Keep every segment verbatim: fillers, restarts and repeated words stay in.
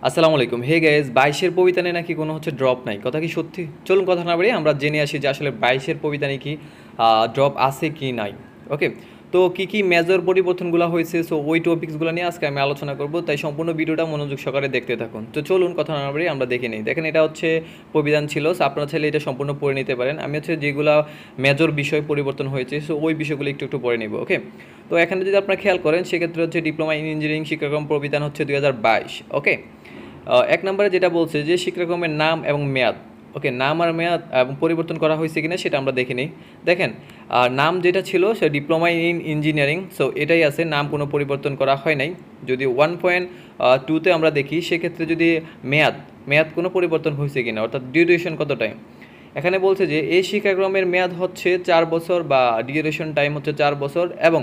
আসসালামু আলাইকুম। Hey guys, বাইশের পবিতানে নাকি কোনো হচ্ছে ড্রপ নাই, কথা কি সত্যি? চলুন কথা না বাড়িয়ে আমরা জেনে আসি যে আসলে বাইশের পবিতানে কি ড্রপ আছে কি নাই। ওকে, তো কি কি মেজর পরিবর্তনগুলো হয়েছে, সো ওই টপিক্সগুলো নিয়ে আজকে আমি আলোচনা করব, তাই সম্পূর্ণ ভিডিওটা মনোযোগ সহকারে দেখতে থাকুন। তো চলুন কথা না বাড়িয়ে আমরা দেখে নিই। দেখেন, এটা হচ্ছে পবিধান ছিল, সো আপনারা চাইলে এটা সম্পূর্ণ পড়ে নিতে পারেন। আমি হচ্ছে যেগুলো মেজর বিষয় পরিবর্তন হয়েছে, সো ওই বিষয়গুলো একটু একটু পড়ে নিব। ওকে, তো এখানে যদি আপনারা খেয়াল করেন সেক্ষেত্রে হচ্ছে ডিপ্লোমা ইন ইঞ্জিনিয়ারিং শিক্ষাক্রম প্রবিধান হচ্ছে দুই হাজার বাইশ। ওকে, এক নম্বরে যেটা বলছে যে শিক্ষাক্রমের নাম এবং মেয়াদ। ওকে, নাম আর মেয়াদ এবং পরিবর্তন করা হয়েছে কিনা সেটা আমরা দেখে নিই। দেখেন, নাম যেটা ছিল সে ডিপ্লোমা ইন ইঞ্জিনিয়ারিং, সো এটাই আছে, নাম কোনো পরিবর্তন করা হয় নাই। যদি ওয়ান পয়েন্ট টুতে আমরা দেখি সেক্ষেত্রে যদি মেয়াদ মেয়াদ কোনো পরিবর্তন হয়েছে কিনা, অর্থাৎ ডিউরেশন কত টাইম। এখানে বলছে যে এই শিক্ষাক্রমের মেয়াদ হচ্ছে চার বছর বা ডিউরেশন টাইম হচ্ছে চার বছর, এবং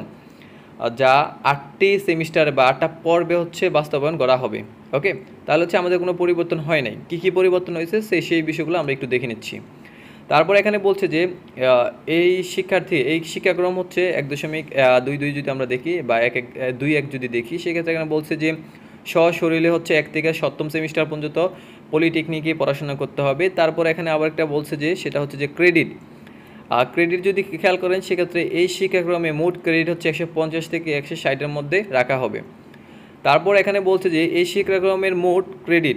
যা আটটি সেমিস্টার বা আটটা পর্বে হচ্ছে বাস্তবায়ন করা হবে। ওকে, তাহলে হচ্ছে আমাদের কোনো পরিবর্তন হয় নাই। কী কী পরিবর্তন হয়েছে সেই সেই বিষয়গুলো আমরা একটু দেখে নিচ্ছি। তারপর এখানে বলছে যে এই শিক্ষার্থী এই শিক্ষাক্রম হচ্ছে এক দশমিক দুই দুই যদি আমরা দেখি বা এক এক দুই এক যদি দেখি, সেক্ষেত্রে এখানে বলছে যে সশরীরে হচ্ছে এক থেকে সপ্তম সেমিস্টার পর্যন্ত পলিটেকনিকে পড়াশোনা করতে হবে। তারপর এখানে আবার একটা বলছে যে সেটা হচ্ছে যে ক্রেডিট। আর ক্রেডিট যদি খেয়াল করেন সেক্ষেত্রে এই শিক্ষাক্রমে মোট ক্রেডিট হচ্ছে একশো পঞ্চাশ থেকে একশো ষাটের মধ্যে রাখা হবে। তারপর এখানে বলছে যে এই শিক্ষাক্রমের মোট ক্রেডিট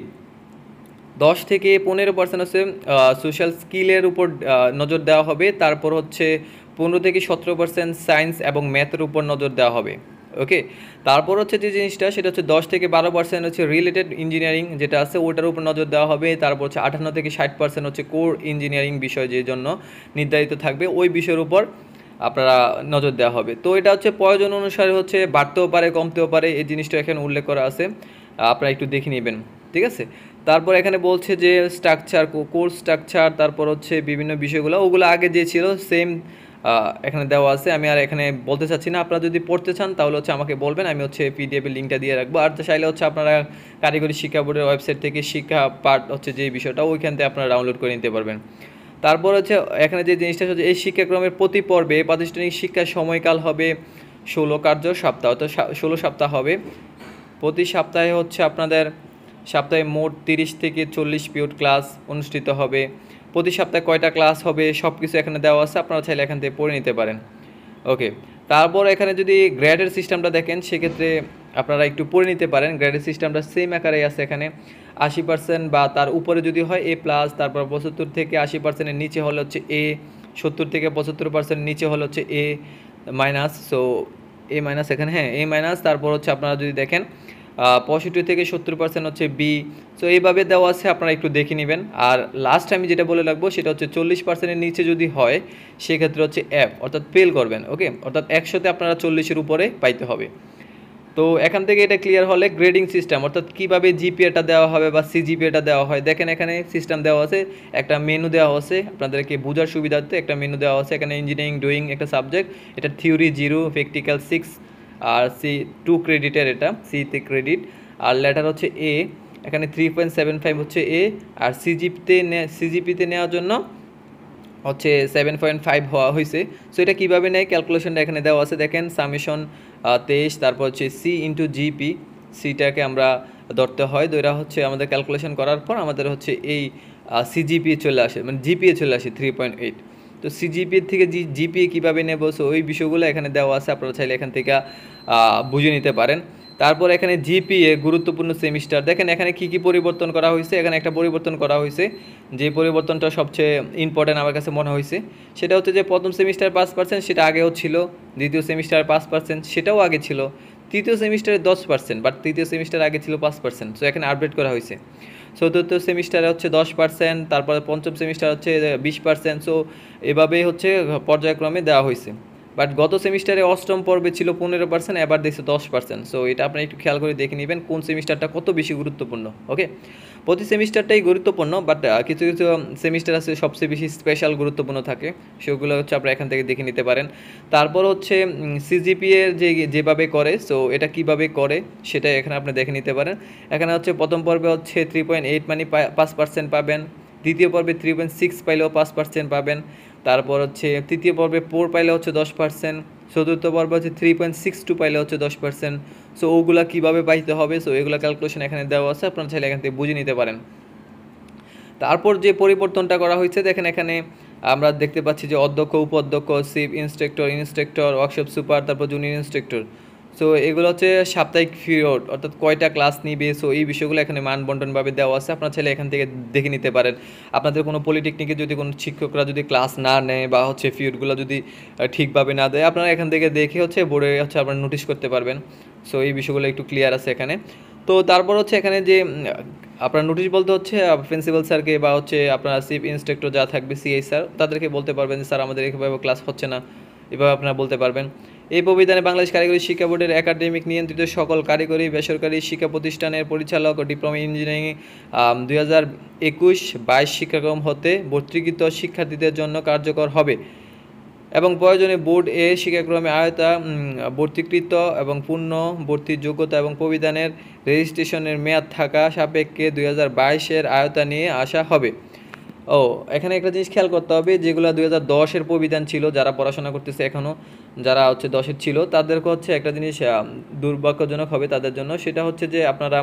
দশ থেকে পনেরো পার্সেন্ট হচ্ছে সোশ্যাল স্কিলের উপর নজর দেওয়া হবে। তারপর হচ্ছে পনেরো থেকে সতেরো পার্সেন্ট সায়েন্স এবং ম্যাথের উপর নজর দেওয়া হবে। ওকে, তারপর হচ্ছে যে জিনিসটা সেটা হচ্ছে দশ থেকে বারো পার্সেন্ট হচ্ছে রিলেটেড ইঞ্জিনিয়ারিং যেটা আছে ওটার উপর নজর দেওয়া হবে। তারপর হচ্ছে আটান্ন থেকে ষাট পার্সেন্ট হচ্ছে কোর ইঞ্জিনিয়ারিং বিষয় যে জন্য নির্ধারিত থাকবে ওই বিষয়ের উপর আপনারা নজর দেওয়া হবে। তো এটা হচ্ছে প্রয়োজন অনুসারে হচ্ছে বাড়তেও পারে কমতেও পারে, এই জিনিসটা এখানে উল্লেখ করা আছে, আপনারা একটু দেখে নেবেন। ঠিক আছে, তারপর এখানে বলছে যে স্ট্রাকচার, কোর্স স্ট্রাকচার, তারপর হচ্ছে বিভিন্ন বিষয়গুলো ওগুলো আগে যে ছিল সেম এখানে দেওয়া আছে। আমি আর এখানে বলতে চাচ্ছি না, আপনারা যদি পড়তে চান তাহলে হচ্ছে আমাকে বলবেন, আমি হচ্ছে পিডিএফের লিঙ্কটা দিয়ে রাখবো। আর চাইলে হচ্ছে আপনারা কারিগরি শিক্ষা বোর্ডের ওয়েবসাইট থেকে শিক্ষা পার্ট হচ্ছে যে বিষয়টা ওইখান থেকে আপনারা ডাউনলোড করে নিতে পারবেন। তারপর হচ্ছে এখানে যে জিনিসটা হচ্ছে এই শিক্ষাক্রমের প্রতি পর্বে প্রাতিষ্ঠানিক শিক্ষার সময়কাল হবে ষোলো কার্য সপ্তাহ, তো ষোলো সপ্তাহ হবে। প্রতি সপ্তাহে হচ্ছে আপনাদের সপ্তাহে মোট তিরিশ থেকে চল্লিশ পিরিয়ড ক্লাস অনুষ্ঠিত হবে। প্রতি সপ্তাহে কয়টা ক্লাস হবে সব কিছু এখানে দেওয়া আছে, আপনারা চাইলে এখান থেকে পড়ে নিতে পারেন। ওকে, তারপর এখানে যদি গ্রেডের সিস্টেমটা দেখেন সেক্ষেত্রে আপনারা একটু পড়ে নিতে পারেন। গ্রেডের সিস্টেমটা সেম আকারেই আছে, এখানে আশি পার্সেন্ট বা তার উপরে যদি হয় এ প্লাস, তারপর পঁচাত্তর থেকে আশি পার্সেন্টের নিচে হলে হচ্ছে এ, সত্তর থেকে পঁচাত্তর পার্সেন্ট নিচে হলে হচ্ছে A minus, so A minus এখানে, হ্যাঁ এ মাইনাস। তারপর হচ্ছে আপনারা যদি দেখেন পঁয়ষট্টি থেকে সত্তর পার্সেন্ট হচ্ছে বি, সো এইভাবে দেওয়া আছে, আপনারা একটু দেখে নেবেন। আর লাস্ট আমি যেটা বলে রাখবো সেটা হচ্ছে চল্লিশ পার্সেন্টের নিচে যদি হয় সেক্ষেত্রে হচ্ছে এফ, অর্থাৎ ফেল করবেন। ওকে, অর্থাৎ একশোতে আপনারা চল্লিশের উপরে পাইতে হবে। তো এখান থেকে এটা ক্লিয়ার হলে গ্রেডিং সিস্টেম, অর্থাৎ কীভাবে জিপিএটা দেওয়া হবে বা সিজিপিএটা দেওয়া হয়, দেখেন এখানে সিস্টেম দেওয়া আছে, একটা মেনু দেওয়া আছে আপনাদেরকে বোঝার সুবিধার্থে, একটা মেনু দেওয়া আছে এখানে। ইঞ্জিনিয়ারিং ডুইং একটা সাবজেক্ট, এটা থিওরি জিরো, প্র্যাকটিক্যাল সিক্স, আর সি টু ক্রেডিটের, এটা সিতে ক্রেডিট। আর লেটার হচ্ছে এ, এখানে থ্রি পয়েন্ট সেভেন ফাইভ হচ্ছে এ, আর সিজিপিতে সিজিপিতে নেওয়ার জন্য হচ্ছে সেভেন পয়েন্ট ফাইভ হওয়া হয়েছে। সো এটা কীভাবে নেয় ক্যালকুলেশনটা এখানে দেওয়া আছে, দেখেন সামেশন তেইশ, তারপর হচ্ছে সি ইন্টু জিপি, সিটাকে আমরা ধরতে হয়, দইরা হচ্ছে আমাদের ক্যালকুলেশন করার পর আমাদের হচ্ছে এই সিজিপিএ চলে আসে, মানে জিপিএ চলে আসে থ্রি পয়েন্ট এইট। তো সিজিপিএ থেকে জি জিপিএ কীভাবে নেব, সো ওই বিষয়গুলো এখানে দেওয়া আছে, আপনারা চাইলে এখান থেকে বুঝে নিতে পারেন। তারপর এখানে জিপিএ গুরুত্বপূর্ণ সেমিস্টার, দেখেন এখানে কি কি পরিবর্তন করা হয়েছে। এখানে একটা পরিবর্তন করা হয়েছে, যে পরিবর্তনটা সবচেয়ে ইম্পর্টেন্ট আমার কাছে মনে হয়েছে, সেটা হচ্ছে যে প্রথম সেমিস্টার পাঁচ পার্সেন্ট সেটা আগেও ছিল, দ্বিতীয় সেমিস্টার পাঁচ পার্সেন্ট সেটাও আগে ছিল, তৃতীয় সেমিস্টারে দশ পার্সেন্ট বাট তৃতীয় সেমিস্টার আগে ছিল পাঁচ পার্সেন্ট, সো এখানে আপডেট করা হয়েছে। চতুর্থ সেমিস্টারে হচ্ছে দশ পার্সেন্ট, তারপরে পঞ্চম সেমিস্টার হচ্ছে বিশ পার্সেন্ট, সো এভাবেই হচ্ছে পর্যায়ক্রমে দেওয়া হয়েছে। বাট গত সেমিস্টারে অষ্টম পর্বে ছিল পনেরো পার্সেন্ট, এবার দেখছে দশ পার্সেন্ট, সো এটা আপনি একটু খেয়াল করে দেখে নেবেন কোন সেমিস্টারটা কত বেশি গুরুত্বপূর্ণ। ওকে, প্রতি সেমিস্টারটাই গুরুত্বপূর্ণ, বাট কিছু কিছু সেমিস্টার আছে সবচেয়ে বেশি স্পেশাল গুরুত্বপূর্ণ থাকে, সেগুলো হচ্ছে আপনারা এখান থেকে দেখে নিতে পারেন। তারপর হচ্ছে সিজিপিএ যে যেভাবে করে, সো এটা কিভাবে করে সেটা এখানে আপনি দেখে নিতে পারেন। এখানে হচ্ছে প্রথম পর্বে হচ্ছে থ্রি পয়েন্ট এইট মানে পাঁচ পার্সেন্ট পাবেন, দ্বিতীয় পর্বে থ্রি পয়েন্ট সিক্স পাইলেও পাঁচ পার্সেন্ট পাবেন, তারপর হচ্ছে তৃতীয় পর্বে ফোর পাইলে হচ্ছে দশ পার্সেন্ট, চতুর্থ পর্ব হচ্ছে থ্রি পয়েন্ট সিক্স টু পাইলে হচ্ছে দশ পার্সেন্ট। সো ওগুলা কীভাবে পাইতে হবে, সো এগুলো ক্যালকুলেশন এখানে দেওয়া আছে, আপনারা চাইলে এখান থেকে বুঝে নিতে পারেন। তারপর যে পরিবর্তনটা করা হয়েছে দেখেন এখানে আমরা দেখতে পাচ্ছি যে অধ্যক্ষ, উপাধ্যক্ষ, chief instructor, instructor, workshop super, তারপর জুনিয়র ইন্সট্রাক্টর। সো এগুলো হচ্ছে সাপ্তাহিক পিরিয়ড, অর্থাৎ কয়টা ক্লাস নিবে, সো এই বিষয়গুলো এখানে মান বন্টনভাবে দেওয়া আছে, আপনারা চাইলে এখান থেকে দেখে নিতে পারেন। আপনাদের কোনো পলিটেকনিকে যদি কোনো শিক্ষকরা যদি ক্লাস না নেয় বা হচ্ছে পিরিয়ডগুলো যদি ঠিকভাবে না দেয়, আপনারা এখান থেকে দেখে হচ্ছে বোর্ডে হচ্ছে আপনারা নোটিশ করতে পারবেন। সো এই বিষয়গুলো একটু ক্লিয়ার আছে এখানে। তো তারপর হচ্ছে এখানে যে আপনার নোটিশ বলতে হচ্ছে প্রিন্সিপাল স্যারকে বা হচ্ছে আপনার চিফ ইন্সট্রাক্টর যা থাকবে সিআই স্যার, তাদেরকে বলতে পারবেন যে স্যার আমাদের এভাবে ক্লাস হচ্ছে না, এভাবে আপনারা বলতে পারবেন। এই প্রবিধানে বাংলাদেশ কারিগরি শিক্ষা বোর্ডের একাডেমিক নিয়ন্ত্রিত সকল কারিগরি বেসরকারি শিক্ষা প্রতিষ্ঠানের পরিচালক ও ডিপ্লোমা ইঞ্জিনিয়ারিং দুই হাজার একুশ বাইশ শিক্ষাক্রম হতে ভর্তিকৃত শিক্ষার্থীদের জন্য কার্যকর হবে এবং প্রয়োজনে বোর্ড এ শিক্ষাক্রমে আয়তা ভর্তিকৃত এবং পূর্ণ ভর্তির যোগ্যতা এবং প্রবিধানের রেজিস্ট্রেশনের মেয়াদ থাকা সাপেক্ষে দুই হাজার বাইশের আয়তা নিয়ে আসা হবে। ও এখানে একটা জিনিস খেয়াল করতে হবে, যেগুলো দুই হাজার দশের প্রবিধান ছিল, যারা পড়াশোনা করতেছে এখনও, যারা হচ্ছে দশের ছিল তাদেরকে হচ্ছে একটা জিনিস দুর্ভাগ্যজনক হবে তাদের জন্য, সেটা হচ্ছে যে আপনারা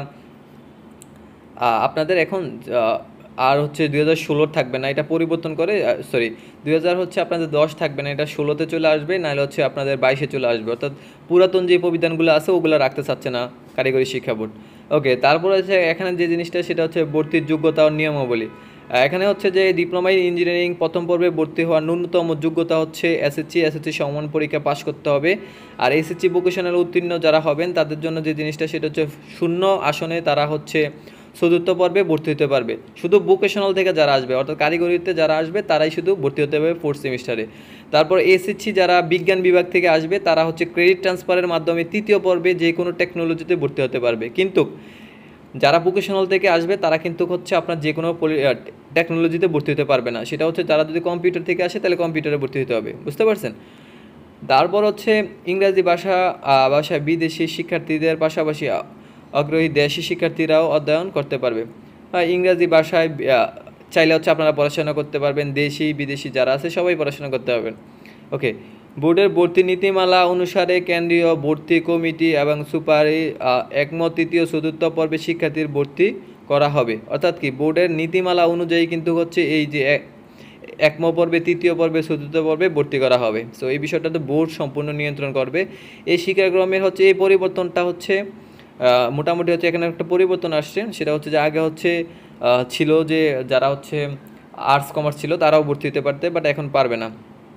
আপনাদের এখন আর হচ্ছে দুই হাজার ষোলোর থাকবে না, এটা পরিবর্তন করে, সরি দুই হাজার হচ্ছে আপনাদের দশ থাকবে না, এটা ষোলোতে চলে আসবে, নাহলে হচ্ছে আপনাদের বাইশে চলে আসবে। অর্থাৎ পুরাতন যে প্রবিধানগুলো আছে ওগুলো রাখতে চাচ্ছে না কারিগরি শিক্ষা বোর্ড। ওকে, তারপর হচ্ছে এখানে যে জিনিসটা সেটা হচ্ছে ভর্তির যোগ্যতা ও নিয়মাবলী। এখানে হচ্ছে যে ডিপ্লোমা ইঞ্জিনিয়ারিং প্রথম পর্বে ভর্তি হওয়ার ন্যূনতম যোগ্যতা হচ্ছে এসএসসি এসএসসি সমমান পরীক্ষা পাশ করতে হবে। আর এসএসসি ভোকেশনাল উত্তীর্ণ যারা হবেন তাদের জন্য যে জিনিসটা সেটা হচ্ছে শূন্য আসনে তারা হচ্ছে চতুর্থ পর্বে ভর্তি হতে পারবে। শুধু ভোকেশনাল থেকে যারা আসবে অর্থাৎ কারিগরিতে যারা আসবে তারাই শুধু ভর্তি হতে পারবে ফোর্থ সেমিস্টারে। তারপর এসএসসি যারা বিজ্ঞান বিভাগ থেকে আসবে তারা হচ্ছে ক্রেডিট ট্রান্সফারের মাধ্যমে তৃতীয় পর্বে যে কোনো টেকনোলজিতে ভর্তি হতে পারবে। কিন্তু যারা ভোকেশনাল থেকে আসবে তারা কিন্তু হচ্ছে আপনার যে কোনো টেকনোলজিতে ভর্তি হতে পারবে না, সেটা হচ্ছে তারা যদি কম্পিউটার থেকে আসে তাহলে কম্পিউটারে ভর্তি হতে হবে, বুঝতে পারছেন। তারপর হচ্ছে ইংরাজি ভাষা ভাষায় বিদেশি শিক্ষার্থীদের পাশাপাশি আগ্রহী দেশি শিক্ষার্থীরাও অধ্যয়ন করতে পারবে। ইংরাজি ভাষায় চাইলে হচ্ছে আপনারা পড়াশোনা করতে পারবেন, দেশি বিদেশি যারা আছে সবাই পড়াশোনা করতে পারবেন। ওকে, বোর্ডের ভর্তি নীতিমালা অনুসারে কেন্দ্রীয় ভর্তি কমিটি এবং সুপারি একমত তৃতীয় চতুর্থ পর্বে শিক্ষার্থীর ভর্তি করা হবে। অর্থাৎ কি বোর্ডের নীতিমালা অনুযায়ী কিন্তু হচ্ছে এই যে একম পর্বে তৃতীয় পর্বে চতুর্থ পর্বে ভর্তি করা হবে। সো এই বিষয়টা তো বোর্ড সম্পূর্ণ নিয়ন্ত্রণ করবে। এই শিক্ষাক্রমের হচ্ছে এই পরিবর্তনটা হচ্ছে মোটামুটি হচ্ছে এখানে একটা পরিবর্তন আসছে, সেটা হচ্ছে যে আগে হচ্ছে ছিল যে যারা হচ্ছে আর্টস কমার্স ছিল তারাও ভর্তি হতে পারতে, বাট এখন পারবে না।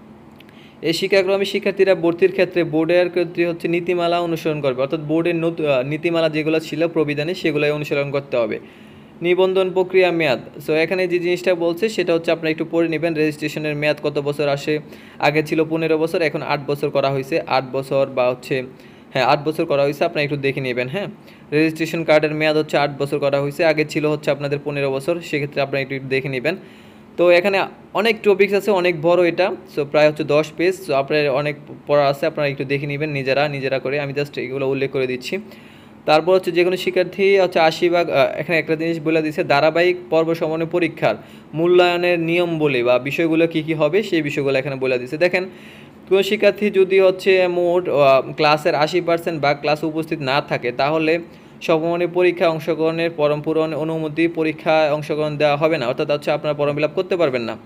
এই শিক্ষাক্রমে শিক্ষার্থীরা ভর্তির ক্ষেত্রে বোর্ডের ক্ষেত্রে হচ্ছে নীতিমালা অনুসরণ করবে, অর্থাৎ বোর্ডের নতুন নীতিমালা যেগুলো ছিল প্রবিধানে সেগুলোই অনুসরণ করতে হবে। নিবন্ধন প্রক্রিয়া মেয়াদ, সো এখানে যে জিনিসটা বলছে সেটা হচ্ছে আপনারা একটু পড়ে নেবেন। রেজিস্ট্রেশনের মেয়াদ কত বছর আসে, আগে ছিল পনেরো বছর, এখন আট বছর করা হয়েছে, আট বছর বা হচ্ছে হ্যাঁ আট বছর করা হয়েছে, আপনারা একটু দেখে নেবেন। হ্যাঁ, রেজিস্ট্রেশন কার্ডের মেয়াদ হচ্ছে আট বছর করা হয়েছে, আগে ছিল হচ্ছে আপনাদের পনেরো বছর, সেক্ষেত্রে আপনারা একটু দেখে নেবেন। তো এখানে অনেক টপিকস আছে, অনেক বড় এটা, সো প্রায় হচ্ছে দশ পেজ, সো আপনার অনেক পড়া আছে, আপনারা একটু দেখে নেবেন নিজেরা নিজেরা করে, আমি জাস্ট এগুলো উল্লেখ করে দিচ্ছি। তারপর হচ্ছে যে কোনো শিক্ষার্থী হচ্ছে আশি ভাগ, এখানে একটা জিনিস বলে দিচ্ছে ধারাবাহিক পর্ব সমানের পরীক্ষার মূল্যায়নের নিয়ম বলে বা বিষয়গুলো কী কী হবে সেই বিষয়গুলো এখানে বলে দিচ্ছে। দেখেন, কোনো শিক্ষার্থী যদি হচ্ছে মোট ক্লাসের আশি পার্সেন্ট বা ক্লাসে উপস্থিত না থাকে তাহলে সমমানের পরীক্ষা অংশগ্রহণের ফরম পূরণ অনুমতি পরীক্ষায় অংশগ্রহণ দেওয়া হবে না, অর্থাৎ হচ্ছে আপনারা ফর্ম ফিল আপ করতে পারবেন না।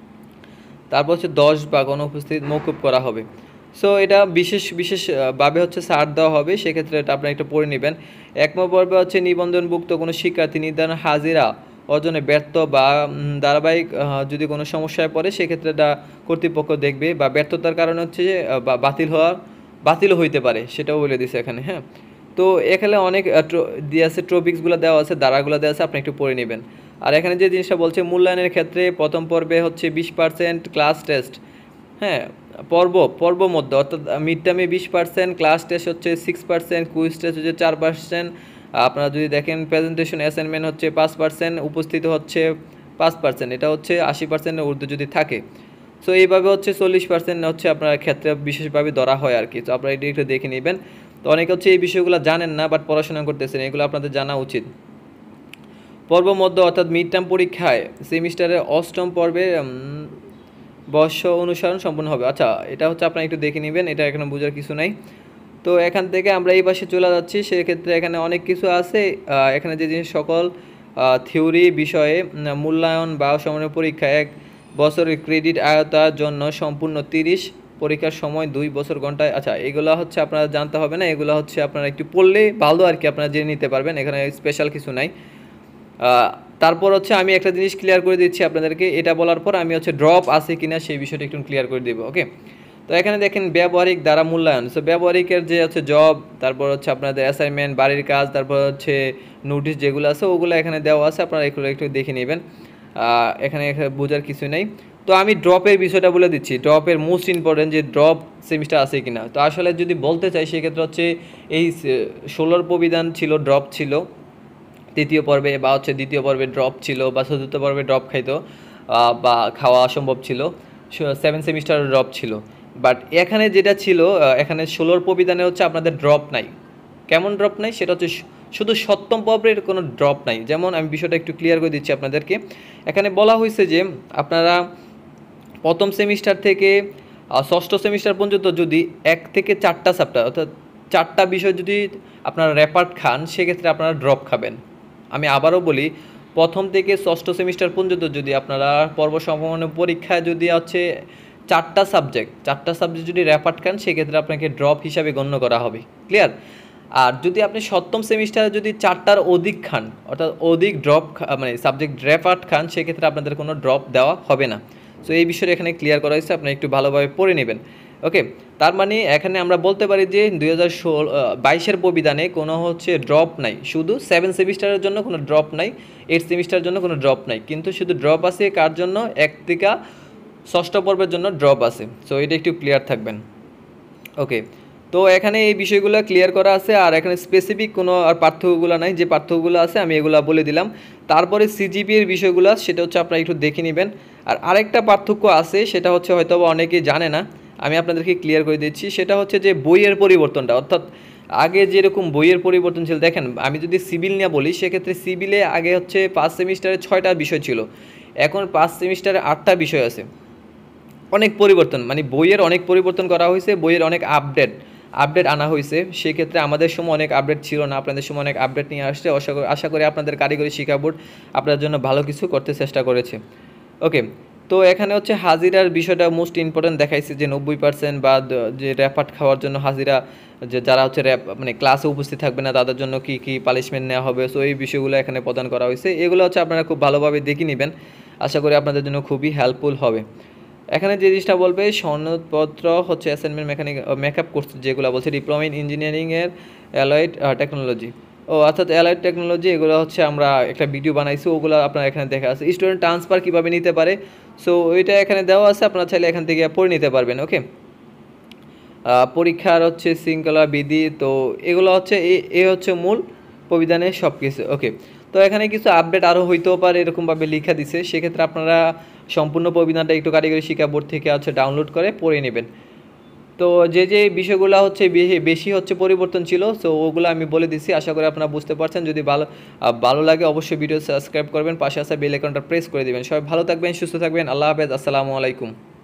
তারপর হচ্ছে দশ ভাগ অনুপস্থিত মৌকুব করা হবে। সো এটা বিশেষ বিশেষভাবে হচ্ছে ছাড় দেওয়া হবে, সেক্ষেত্রে এটা আপনারা একটু পড়ে নেবেন। একম পর্বে হচ্ছে নিবন্ধনভুক্ত কোনো শিক্ষার্থী নির্ধারণ হাজিরা অর্জনে ব্যর্থ বা ধারাবাহিক যদি কোনো সমস্যায় পড়ে সেক্ষেত্রে এটা কর্তৃপক্ষ দেখবে, বা ব্যর্থতার কারণে হচ্ছে যে বাতিল হওয়া বাতিলও হইতে পারে, সেটাও বলে দিছে এখানে। হ্যাঁ, তো এখানে অনেক দিয়ে আছে, ট্রপিক্সগুলো দেওয়া আছে, ধারাগুলো দেওয়া আছে, আপনি একটু পড়ে নেবেন। আর এখানে যে জিনিসটা বলছে মূল্যায়নের ক্ষেত্রে প্রথম পর্বে হচ্ছে বিশ পার্সেন্ট ক্লাস টেস্ট, হ্যাঁ পর্ব পর্ব মধ্যে অর্থাৎ মিড টার্মে বিশ পার্সেন্ট, ক্লাস টেস্ট হচ্ছে সিক্স পার্সেন্ট, কুইজ টেস্ট হচ্ছে চার পার্সেন্ট, আপনারা যদি দেখেন প্রেজেন্টেশন অ্যাসাইনমেন্ট হচ্ছে পাঁচ পার্সেন্ট, উপস্থিত হচ্ছে পাঁচ পার্সেন্ট, এটা হচ্ছে আশি পার্সেন্টের ঊর্ধ্বে যদি থাকে। সো এইভাবে হচ্ছে চল্লিশ পার্সেন্ট হচ্ছে আপনার ক্ষেত্রে বিশেষভাবে ধরা হয় আর কি। তো আপনারা এটি একটু দেখে নেবেন। তো অনেকে হচ্ছে এই বিষয়গুলো জানেন না বাট পড়াশোনা করতেছেন, এগুলো আপনাদের জানা উচিত। পর্ব মধ্য অর্থাৎ মিড টার্ম পরীক্ষায় সেমিস্টারের অষ্টম পর্বে বর্ষ অনুসরণ সম্পূর্ণ হবে। আচ্ছা, এটা হচ্ছে আপনারা একটু দেখে নেবেন, এটা এখানে বোঝার কিছু নাই। তো এখান থেকে আমরা এই পাশে চলে যাচ্ছি, সেক্ষেত্রে এখানে অনেক কিছু আছে। এখানে যে জিনিস সকল থিওরি বিষয়ে মূল্যায়ন বা সমন্বয় পরীক্ষা এক বছরের ক্রেডিট আয়তার জন্য সম্পূর্ণ তিরিশ, পরীক্ষার সময় দুই বছর ঘন্টায়। আচ্ছা, এগুলো হচ্ছে আপনারা জানতে হবে না, এগুলো হচ্ছে আপনারা একটু পড়লে ভালো আর কি, আপনারা জেনে নিতে পারবেন, এখানে স্পেশাল কিছু নাই। তারপর হচ্ছে আমি একটা জিনিস ক্লিয়ার করে দিচ্ছি আপনাদেরকে, এটা বলার পর আমি হচ্ছে ড্রপ আছে কিনা সেই বিষয়টা একটু ক্লিয়ার করে দেবো। ওকে, তো এখানে দেখেন ব্যবহারিক দ্বারা মূল্যায়ন। সো ব্যবহারিকের যে হচ্ছে জব, তারপর হচ্ছে আপনাদের অ্যাসাইনমেন্ট, বাড়ির কাজ, তারপর হচ্ছে নোটিশ যেগুলো আছে ওগুলো এখানে দেওয়া আছে, আপনারা এগুলো একটু দেখে নেবেন। এখানে বোঝার কিছু নেই। তো আমি ড্রপের বিষয়টা বলে দিচ্ছি, ড্রপের মোস্ট ইম্পর্টেন্ট যে ড্রপ সেমিস্টার আছে কিনা। তো আসলে যদি বলতে চাই সেক্ষেত্রে হচ্ছে এই ষোলোর প্রবিধান ছিল, ড্রপ ছিল তৃতীয় পর্বে, বা হচ্ছে দ্বিতীয় পর্বে ড্রপ ছিল, বা চতুর্থ পর্বে ড্রপ খাইতো বা খাওয়া অসম্ভব ছিল, সেভেন সেমিস্টার ড্রপ ছিল। বাট এখানে যেটা ছিল, এখানে ষোলোর প্রবিধানে হচ্ছে আপনাদের ড্রপ নাই। কেমন ড্রপ নাই সেটা হচ্ছে শুধু সপ্তম পর্বের কোনো ড্রপ নাই। যেমন আমি বিষয়টা একটু ক্লিয়ার করে দিচ্ছি আপনাদেরকে। এখানে বলা হয়েছে যে আপনারা প্রথম সেমিস্টার থেকে ষষ্ঠ সেমিস্টার পর্যন্ত যদি এক থেকে চারটা চ্যাপ্টার অর্থাৎ চারটা বিষয় যদি আপনারা র্যাপার্ট খান, সেক্ষেত্রে আপনারা ড্রপ খাবেন। আমি আবারও বলি, প্রথম থেকে ষষ্ঠ সেমিস্টার পর্যন্ত যদি আপনারা পর্ব সম্পন্ন পরীক্ষায় যদি হচ্ছে চারটা সাবজেক্ট চারটা সাবজেক্ট যদি র্যাপার্ট খান, সেক্ষেত্রে আপনাকে ড্রপ হিসাবে গণ্য করা হবে। ক্লিয়ার? আর যদি আপনি সপ্তম সেমিস্টারে যদি চারটার অধিক খান, অর্থাৎ অধিক ড্রপ মানে সাবজেক্ট র্যাপার্ট খান, সেক্ষেত্রে আপনাদের কোনো ড্রপ দেওয়া হবে না। সো এই বিষয়টা এখানে ক্লিয়ার করা হয়েছে, আপনি একটু ভালোভাবে পড়ে নেবেন। ওকে, তার মানে এখানে আমরা বলতে পারি যে দুই হাজার ষোলো বাইশের প্রবিধানে কোনো হচ্ছে ড্রপ নাই, শুধু সেভেন সেমিস্টারের জন্য কোনো ড্রপ নাই, এইট সেমিস্টারের জন্য কোনো ড্রপ নাই, কিন্তু শুধু ড্রপ আছে কার জন্য, এক থেকে ষষ্ঠ পর্বের জন্য ড্রপ আছে। সো এটা একটু ক্লিয়ার থাকবেন। ওকে, তো এখানে এই বিষয়গুলো ক্লিয়ার করা আছে, আর এখানে স্পেসিফিক কোনো আর পার্থক্যগুলো নাই, যে পার্থক্যগুলো আছে আমি এগুলো বলে দিলাম। তারপরে সিজিপি এর বিষয়গুলো সেটা হচ্ছে আপনারা একটু দেখে নেবেন। আর আরেকটা পার্থক্য আছে, সেটা হচ্ছে হয়তো অনেকেই জানে না, আমি আপনাদেরকে ক্লিয়ার করে দিচ্ছি। সেটা হচ্ছে যে বইয়ের পরিবর্তনটা, অর্থাৎ আগে যেরকম বইয়ের পরিবর্তন ছিল, দেখেন আমি যদি সিভিল নিয়ে বলি, সেক্ষেত্রে সিভিলে আগে হচ্ছে পাঁচ সেমিস্টারে ছয়টা বিষয় ছিল, এখন পাঁচ সেমিস্টারে আটটা বিষয় আছে। অনেক পরিবর্তন, মানে বইয়ের অনেক পরিবর্তন করা হয়েছে, বইয়ের অনেক আপডেট আপডেট আনা হয়েছে। সেক্ষেত্রে আমাদের সময় অনেক আপডেট ছিল না, আপনাদের সময় অনেক আপডেট নিয়ে আসছে। আশা করি আশা করি আপনাদের কারিগরি শিক্ষা বোর্ড আপনার জন্য ভালো কিছু করতে চেষ্টা করেছে। ওকে, তো এখানে হচ্ছে হাজিরার বিষয়টা মোস্ট ইম্পর্টেন্ট দেখাইছে, যে নব্বই পার্সেন্ট বা যে র্যাপার্ট খাওয়ার জন্য হাজিরা, যে যারা হচ্ছে র্যাপ মানে ক্লাসে উপস্থিত থাকবে না তাদের জন্য কী কী পানিশমেন্ট নেওয়া হবে। সো এই বিষয়গুলো এখানে প্রদান করা হয়েছে, এগুলো হচ্ছে আপনারা খুব ভালোভাবে দেখে নেবেন, আশা করি আপনাদের জন্য খুবই হেল্পফুল হবে। এখানে যে জিনিসটা বলবে, সনদপত্র হচ্ছে অ্যাসাইনমেন্ট মেকানিক মেকআপ কোর্স যেগুলো বলছে, ডিপ্লোমা ইন ইঞ্জিনিয়ারিংয়ের অ্যালয়েড টেকনোলজি, ও অর্থাৎ অ্যালয়েড টেকনোলজি, এগুলো হচ্ছে আমরা একটা ভিডিও বানাইছি, ওগুলো আপনারা এখানে দেখা আছে। স্টুডেন্ট ট্রান্সফার কীভাবে নিতে পারে, সো ওইটা এখানে দেওয়া আছে, আপনারা চাইলে এখান থেকে পড়ে নিতে পারবেন। ওকে, পরীক্ষার হচ্ছে শৃঙ্খলা বিধি, তো এগুলো হচ্ছে এ হচ্ছে মূল প্রবিধানের সব কিছু। ওকে, তো এখানে কিছু আপডেট আরও হইতেও পারে, এরকমভাবে লেখা দিছে, সেক্ষেত্রে আপনারা সম্পূর্ণ প্রবিধানটা একটু কারিগরি শিক্ষা বোর্ড থেকে হচ্ছে ডাউনলোড করে পড়ে নেবেন। তো যে যে বিষয়গুলো হচ্ছে বেশি হচ্ছে পরিবর্তন ছিল, সো ওগুলো আমি বলে দিচ্ছি, আশা করি আপনারা বুঝতে পারছেন। যদি ভালো ভালো লাগে অবশ্যই ভিডিও সাবস্ক্রাইব করবেন, পাশে আসা বেল আইকনটা প্রেস করে দেবেন। সবাই ভালো থাকবেন, সুস্থ থাকবেন, আল্লাহ হাফেজ, আসসালামু আলাইকুম।